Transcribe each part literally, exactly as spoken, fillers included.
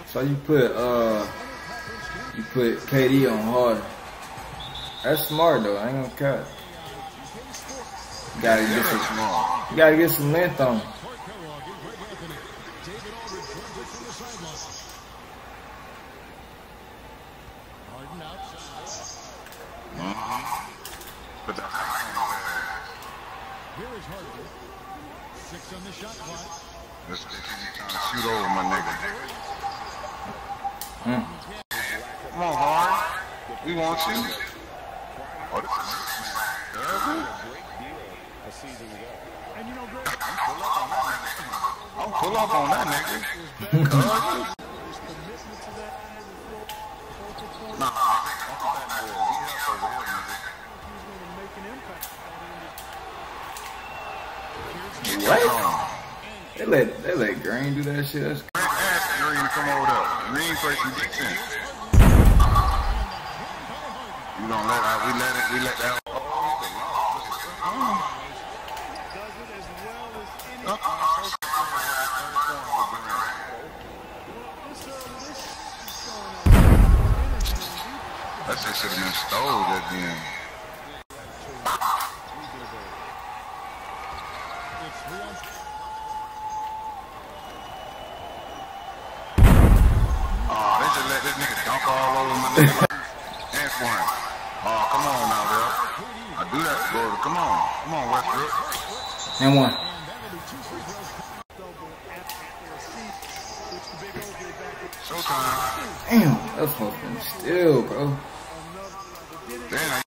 So you put uh you put K D on Harden. That's smart though. I ain't gonna cut. You gotta get some. You gotta get some length on. But that's here is Harden. Six on the shot clock. This is trying to shoot over my nigga. Mm. Come on, Hard. We want you. Oh, this is a season ago. And you know, Greg, I'm pull up on that nigga. Nah, what? They let they let Green do that shit. That's Green asked Green to come over there. Green play some defense. You don't let that. We let it. We let that. That shit should have been stole that then. Oh, they just let this nigga dunk all over my nigga. And one. Oh, come on now, bro. I do that, bro. Come on. Come on, Westbrook. and one. Showtime. Damn, that's fucking still, bro. Damn.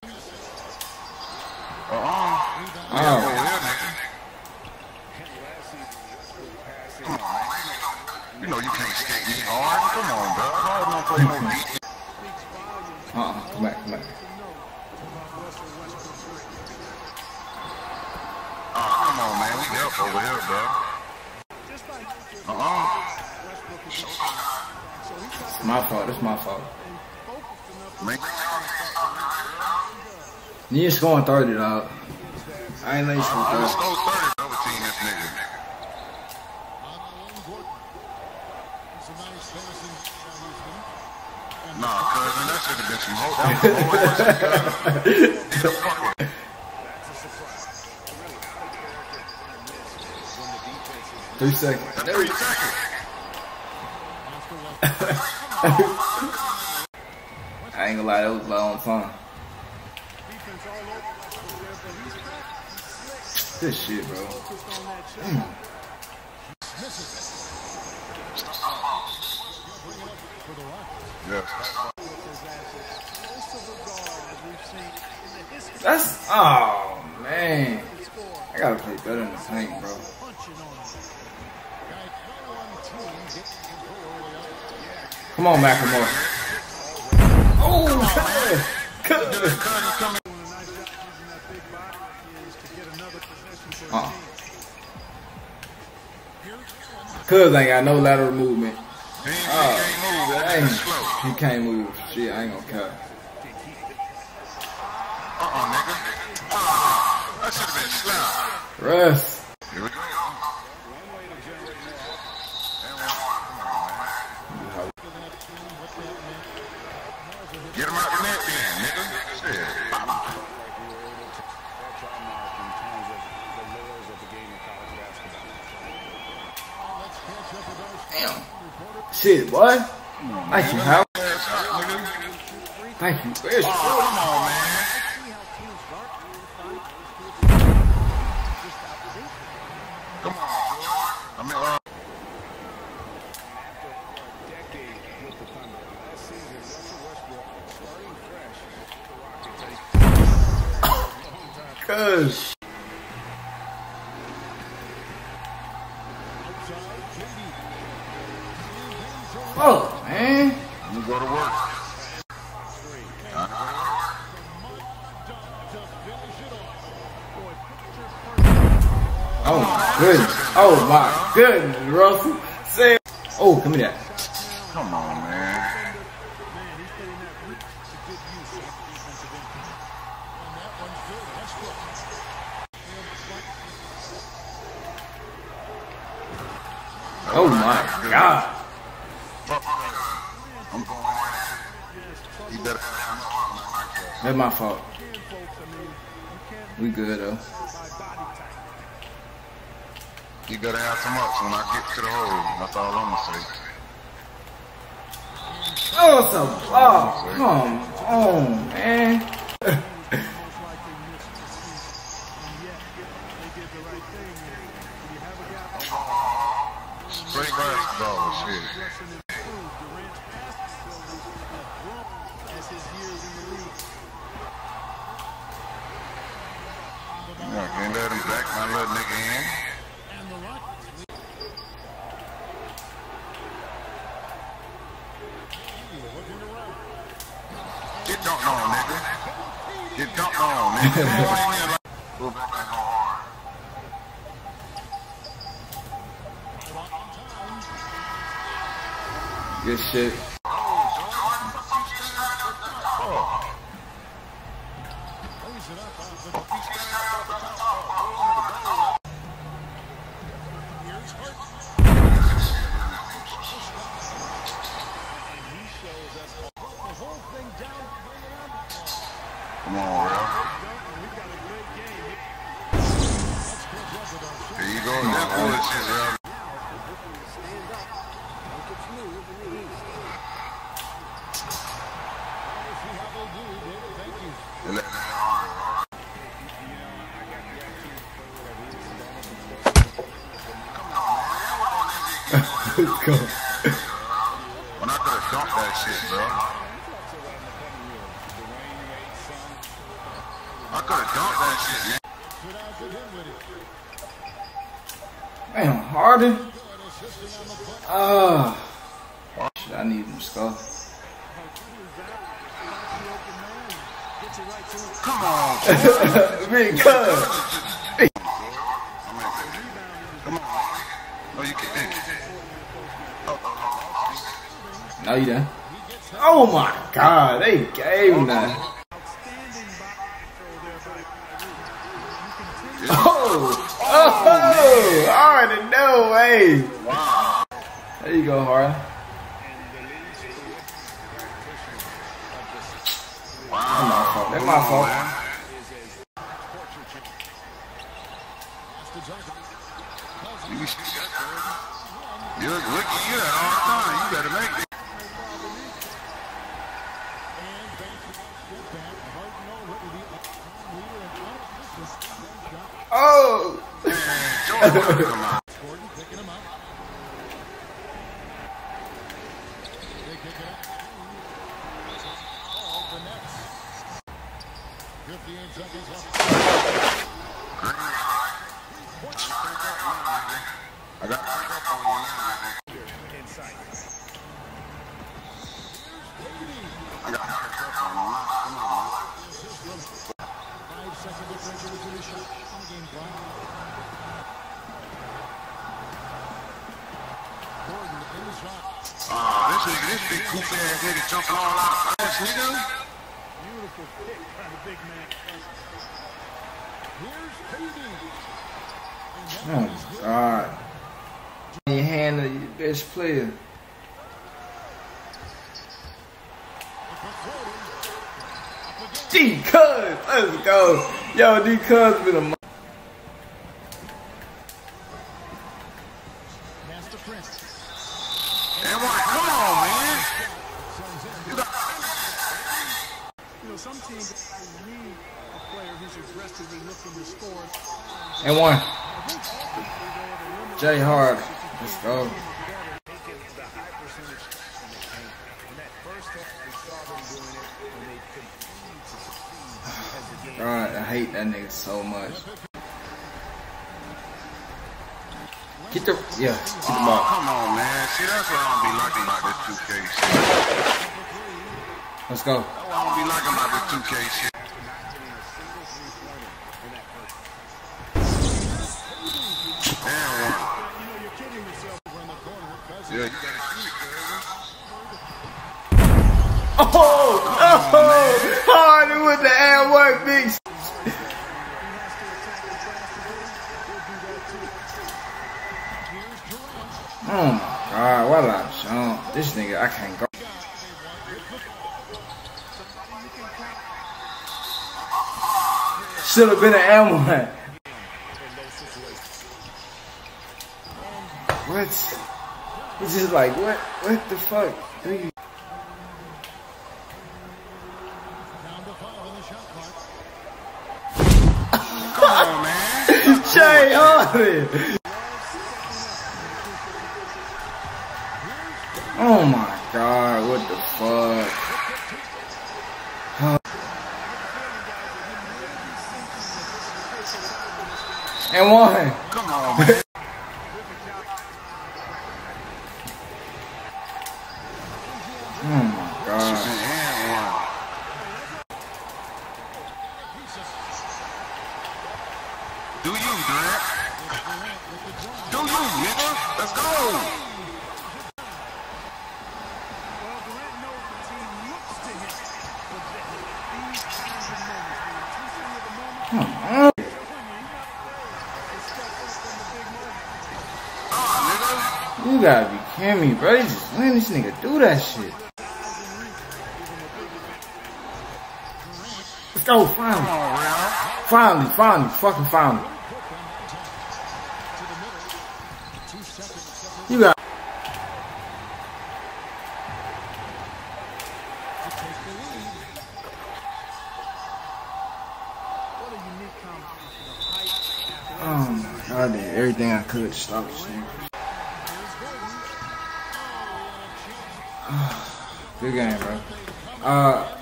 Uh-uh. Oh. Over here, nigga. Come on, man. You know you can't skate me hard. Come on, bro. Hard don't play no defense. Uh-uh, come back, come back. Oh, come on, man. We help over here, bro. Uh-uh. It's my fault, it's my fault. Man. You ain't scoring thirty, dog. I ain't letting you score I'm gonna thirty. score thirty double team this nigga. Nah, cousin, that should have been some hope. That Three seconds. Three seconds. I ain't gonna lie, that was a long time. This shit, bro. Damn. Yeah. That's, oh man. I gotta play better in the paint, bro. Come on, Macklemore. Oh, good. Good. Uh-uh. Cuz ain't got no lateral movement. Oh, dang. He can't move. Shit, I ain't gonna cut. Uh-uh, nigga. Uh, that should have been slapped. Russ. Here we go. Get him out the net then, nigga. Shit. Damn. Shit, boy. Thank you, Hal. Thank you. Where's Oh, come on, man. Come on. I mean, uh, Cuz. Oh, man. you go to work. Oh my goodness. Oh my goodness, Russell. Say, oh, come here. Come on, man. Oh my God. I'm going. You better. That's my fault. We good though. You better have some ups when I get to the hole. That's all I'm gonna say. Oh, so oh, come on, man. Straight basketball shit. Yeah, can't let him back my little nigga in. Get dunked on, nigga. Get dunked on, nigga. Come on in here. Go back and go hard. Good shit. Come on, bro. There you go. That bullshit, bro. Let's go. When I could have dumped that shit, bro. I could have dumped that shit, man. Damn, Harden. Ah, uh, shit, I need him to score. Come on, Big cuz. Come on. Oh, you can. No, you done. Oh my God, they gave him that. Oh, oh, I already know, hey. Wow. There you go, Harden. Wow. That's my fault. You, you look, look at you that all the time. You better make it. Oh! I got Ah, this nigga, this big goofy ass nigga jumping all out of ass, nigga. Beautiful kick by the big man. Here's P D. Oh, God. In your hand of your best player. D Cuz, let's go. Yo, D Cuz been a m And what? Come on, man. You know, some teams need a player who's aggressively looking to score. And one. Jay Hard. Let's go. God, I hate that nigga so much. Get the, yeah, get the Oh, ball. come on, man. See, that's what I don't be liking about this two K shit. Let's go. That's what I don't be liking about this two K shit. Damn one. Yeah, you gotta shoot, Oh, oh, Harden with the air work, big. Oh my God, what a jump. This nigga, I can't go. Should have been an ammo. What? It's just like, what? What the fuck? Do you? Come on, man. Shay Harden. Oh my God! What the fuck? Huh. And one. Come on, man. Oh my God. Do you, Durant? Do you, nigga? Let's go. Oh, you gotta be kidding me, bro. They just letting this nigga do that shit. Let's go, finally. Finally, finally, fucking finally. You got. Oh my God, I did everything I could to stop this nigga. Good game, bro. Uh,